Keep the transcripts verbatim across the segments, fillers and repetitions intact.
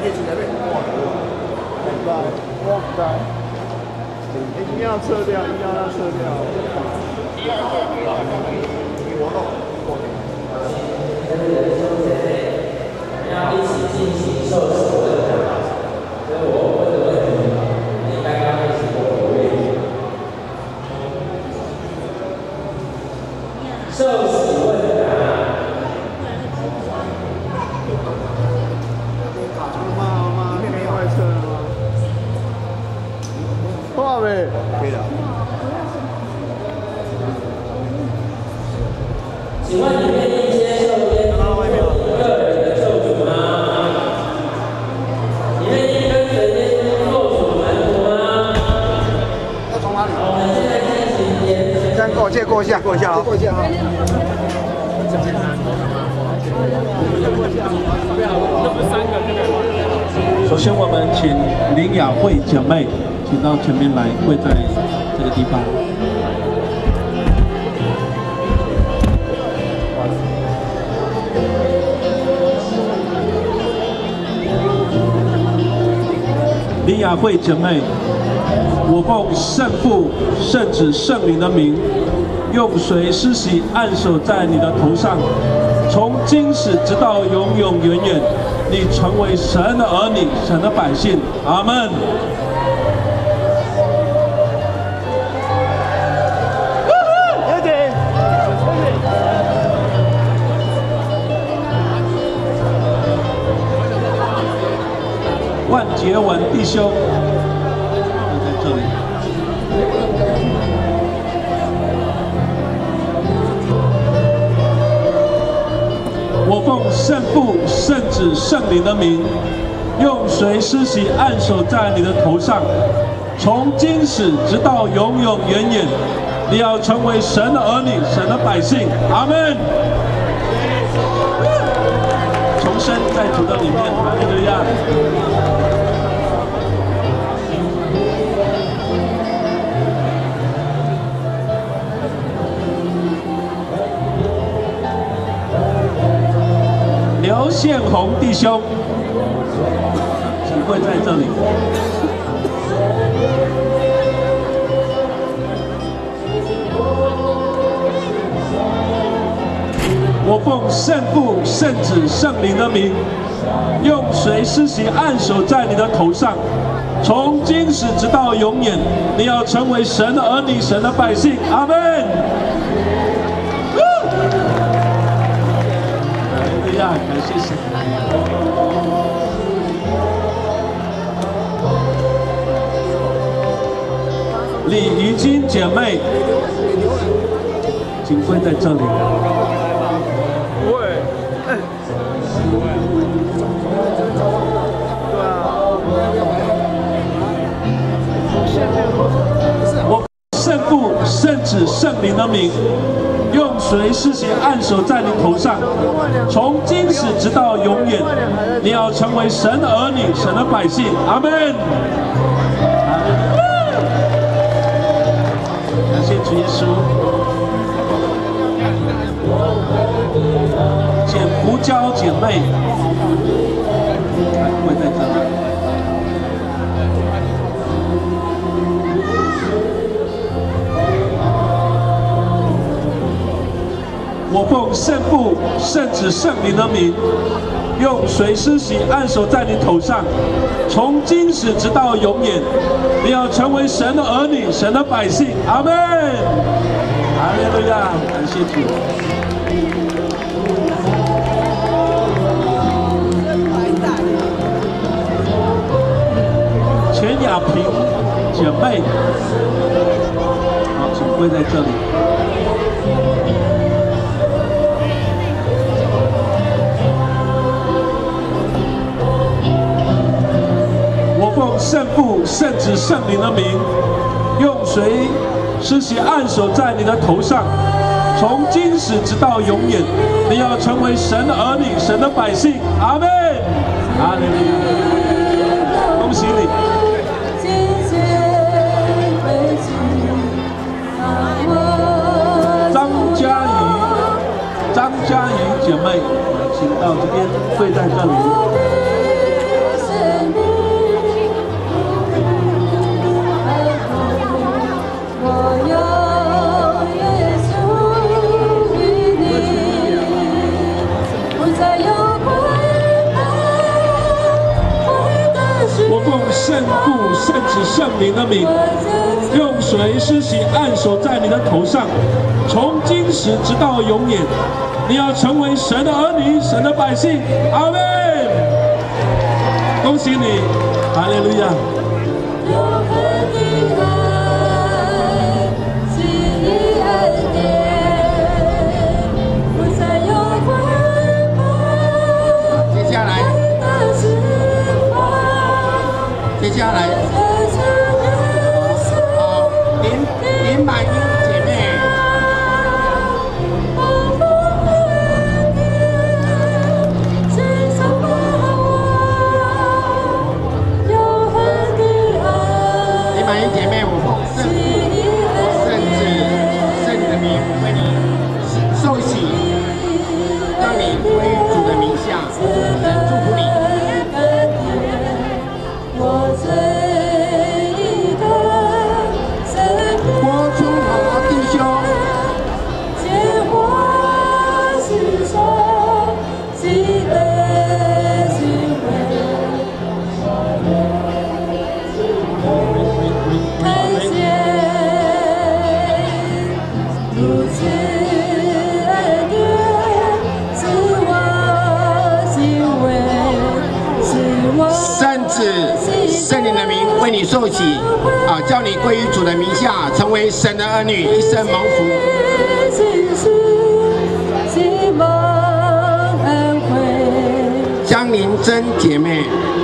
哇塞！一定要撤掉，一定要让它撤掉。第二个活动， 要一起进行受洗问答，所以我问的问题，你刚刚一起跟我回应。受洗问答。 画呗，可以的。 请问你愿意接受耶稣做你个人的救主吗？你愿意跟随耶稣做主门徒吗？ 要从哪里？ 我们现在进行言。 先给我借过一下，过一下啊，过一下啊。 首先，我们请林雅慧姐妹。 请到前面来，跪在这个地方。林雅慧姐妹，我奉圣父、圣子、圣灵的名，用水施洗，按手在你的头上，从今时直到永永远远，你成为神的儿女，神的百姓。阿门。 万杰文弟兄，在这里。我奉圣父、圣子、圣灵的名，用水施洗，按手在你的头上，从今时直到永永远远，你要成为神的儿女，神的百姓。阿门。重生在主的里面，哈利路亚。 刘宪宏弟兄，请跪在这里。我奉圣父、圣子、圣灵的名，用水施洗，按手在你的头上，从今时直到永远，你要成为神的儿女，神的百姓。阿门。 感谢神。李怡金姐妹，请跪在这里。 不会，哎，不会。对啊。 我圣父、圣子、圣灵的名。 用水施洗，按手在你头上，从今时直到永远，你要成为神的儿女，神的百姓。阿门。感谢主耶稣。请胡椒姐妹，来跪在这里。 我奉圣父、圣子、圣灵的名，用水施洗，按手在你头上，从今时直到永远，你要成为神的儿女，神的百姓。阿门。哈利路亚，感谢主。全雅萍姐妹，好，请跪在这里。 奉圣父、圣子、圣灵的名，用水施洗，按手在你的头上，从今时直到永远，你要成为神的儿女，神的百姓。阿门。哈利路亚！恭喜你。张嘉怡，张嘉怡姐妹，请到这边跪在这里。 奉圣父、圣子、圣灵的名，用水施洗按手在你的头上，从今时直到永远，你要成为神的儿女，神的百姓。阿门。恭喜你，哈利路亚。 接下来，好，林林满英姐妹，林满英姐妹，我奉圣父、圣子、圣灵的名为你受洗，让你归主的名下，祝福你。 圣灵的名为你受洗，啊，叫你归于主的名下，成为神的儿女，一生蒙福。江玲珍姐妹，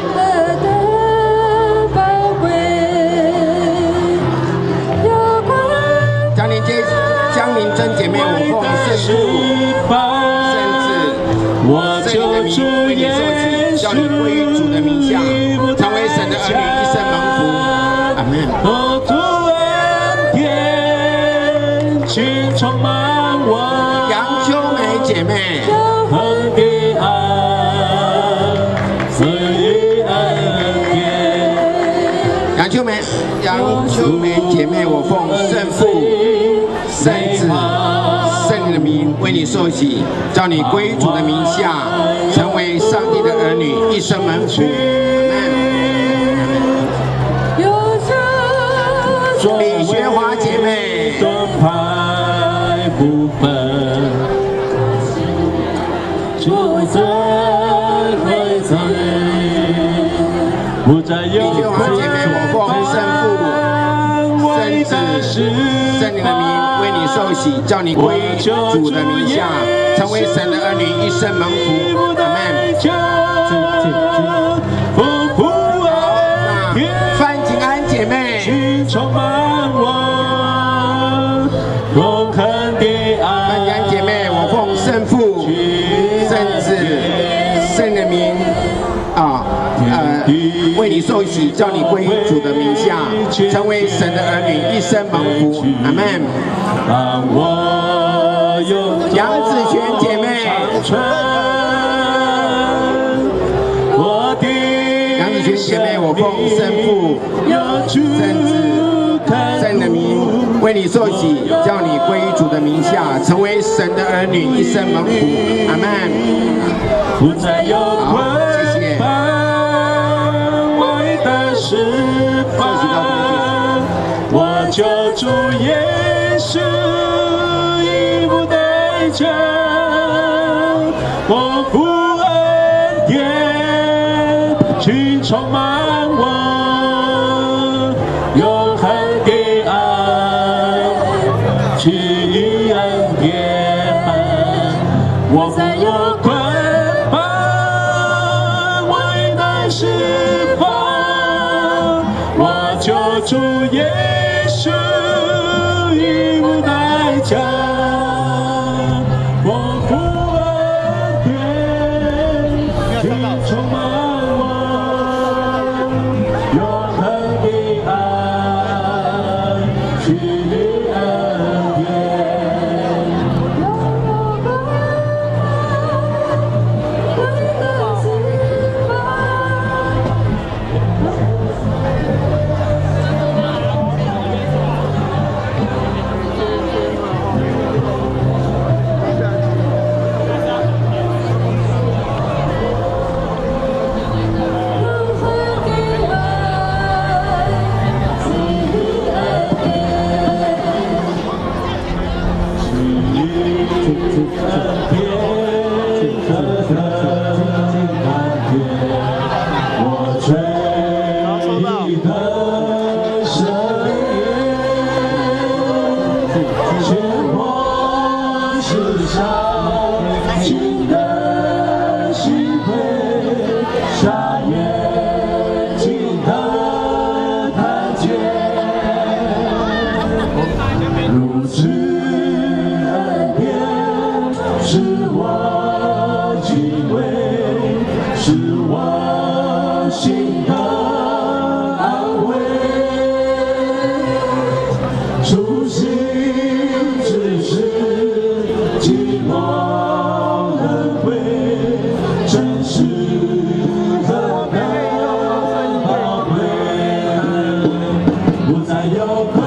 江玲姐，江玲珍姐妹，我奉圣父、圣子、圣灵的名为你受洗，叫你归于主的名下。 成为神的儿女，一生蒙福。阿门。杨秋梅姐妹，杨秋梅，杨秋梅姐妹，我奉圣父、圣子、圣灵的名为你受洗，叫你归主的名下，成为上帝的儿女，一生蒙福。 李学华姐妹，李学华姐妹，我奉圣父、圣子、圣灵的名为你受洗，叫你归主的名下，成为神的儿女，一生蒙福。阿门。范景安姐妹。 范阳姐妹，我奉圣父、圣子、圣的名啊，呃，为你受洗，叫你归主的名下，成为神的儿女，一生蒙福。阿门。杨子璇姐妹，杨子璇姐妹，我奉圣父、圣子、圣的名。 为你受洗，叫你归于主的名下，成为神的儿女，一生蒙福。阿门。好，谢谢。受洗到我救主耶稣义无代价，我父恩典去充满我，永恒的爱。 去恩典，我在有捆绑，为难释放，我救主耶稣义无代价，我父恩典去充满我，永恒的爱去。 谢谢。 是我心的安慰。初心只是寂寞轮回，真实和宝贵，不再有困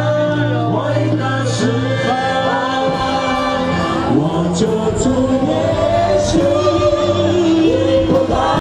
难，伟大时代，我就祝愿。